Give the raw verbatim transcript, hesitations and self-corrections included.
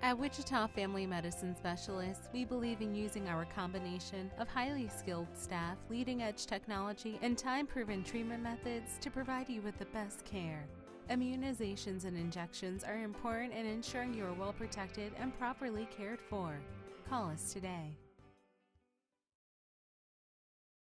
At Wichita Family Medicine Specialists, we believe in using our combination of highly skilled staff, leading-edge technology, and time-proven treatment methods to provide you with the best care. Immunizations and injections are important in ensuring you are well protected and properly cared for. Call us today.